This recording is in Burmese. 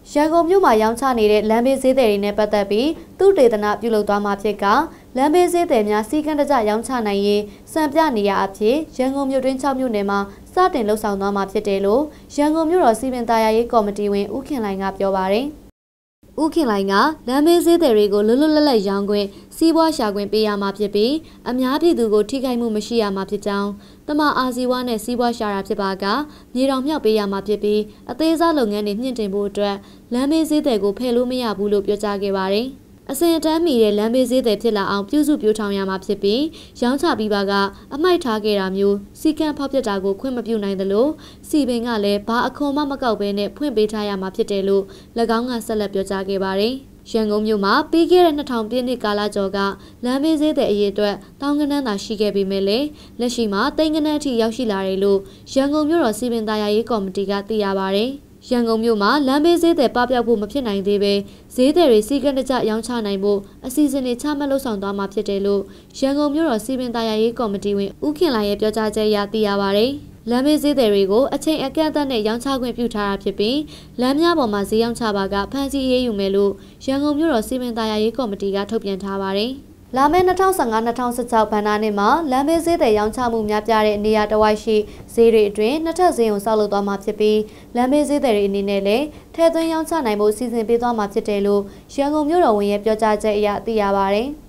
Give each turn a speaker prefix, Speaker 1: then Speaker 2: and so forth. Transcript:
Speaker 1: ရန်ကုန်မြို့မှာရောင်းချနေတဲ့လမ်းဘေးဈေးသည်တွေနဲ့ပတ်သက်ပြီးသူတေသနာပြုလုပ်သွားမှာဖြစ်ကလမ်းဘေးဈေးသည်များစီကံတကျရောင်းချနိုင်ရေးစံပြနေရအဖြစ်ရန်ကုန်မြို့တွင်း6မြို့နယ်မှာစတင်လှုပ်ဆောင်သွားမှာဖြစ်တယ်လို့ရန်ကုန်မြို့တော်စီမံသားယာရေးကော်မတီဝင်ဦးခင်လှိုင်ကပြောပါတယ်။ဦးခင်လှိုင်ကလမ်းဘေးဈေးသည်တွေကိုလွတ်လွတ်လပ်လပ်ရောင်းခွင့်စီးပွားရှာခွင့်ပေးရမှာဖြစ်ပြီးအများပြည်သူကိုထိခိုက်မှုမရှိရမှာဖြစ်ကြောင်းတမအာဇီဝနဲ့စီးပွားရှာတာဖြစ်ပါကမြေတော်မြောက်ပေးရမှာဖြစ်ပြီးအသေးစားလုပ်ငန်းတွေမြင့်တင်ဖို့အတွက်လမ်းဘေးဈေးသည်ကိုဖယ်လို့မရဘူးလို့ပြောကြားခဲ့ပါတယ်။အစဉ်အတန်းမီတဲ့လမ်းဘေးဈေးသည်ဖြစ်လာအောင်ပြုစုပြောင်းထောင်ရမှာဖြစ်ပြီးရောင်းချပြီးပါကအမိုက်ထားခဲ့တာမျိုးစီကံဖောက်ပြတာကိုခွင့်မပြုနိုင်သလိုစီပင်ကလည်းဘာအခွန်မှမကောက်ဘဲနဲ့ဖွင့်ပေးထားရမှာဖြစ်တယ်လို့၎င်းကဆက်လက်ပြောကြားခဲ့ပါတယ်။ရန်ကုန်မြို့မှာပြီးခဲ့တဲ့2000ပြည့်နှစ်ကာလကျော်ကလမ်းဘေးဈေးသည်အရေးအတွက်တောင်းကနန်းသာရှိခဲ့ပေမဲ့လည်းလက်ရှိမှာတိမ်ကနန်းအထိရောက်ရှိလာတယ်လို့ရန်ကုန်မြို့တော်စီပင်သားယာရေးကော်မတီကသိရပါတယ်။ရန်ကုန်မြို့မှာလမ်းဘေးဈေးသည်ပပျောက်ဖို့မဖြစ်နိုင်သေးပဲဈေးသည်တွေစီကံတကျရောင်းချနိုင်ဖို့အစီအစဉ်တွေချမှတ်လှုပ်ဆောင်သွားမှာဖြစ်တယ်လို့ရန်ကုန်မြို့တော်စီပင်သားယာရေးကော်မတီဝင်ဦးခင်လှိုင်ရဲ့ပြောကြားချက်အရသိရပါတယ်။လမ်းဘေးဈေးသည်တွေကိုအချိန်အကန့်အသတ်နဲ့ရောင်းချခွင့်ပြုထားတာဖြစ်ပြီးလမ်းများပေါ်မှာဈေးရောင်းချပါကဖမ်းဆီးရေးယူမယ်လို့ရန်ကုန်မြို့တော်စီမံသားယာရေးကော်မတီကထုတ်ပြန်ထားပါတယ်။လာမယ့်2015-2016ဘဏ္ဍာနှစ်မှာလမ်းဘေးဈေးသည်ရောင်းချမှုများပြားတဲ့နေရာတစ်ဝိုက်ရှိဈေးတွေအတွင်းနှစ်ထပ်ဈေးကိုဆောက်လုပ်သွားမှာဖြစ်ပြီးလမ်းဘေးဈေးသည်တွေအနေနဲ့လည်းထည့်သွင်းရောင်းချနိုင်ဖို့စီစဉ်ပေးသွားမှာဖြစ်တယ်လို့ရန်ကုန်မြို့တော်ဝန်ရဲ့ပြောကြားချက်အရသိရပါတယ်။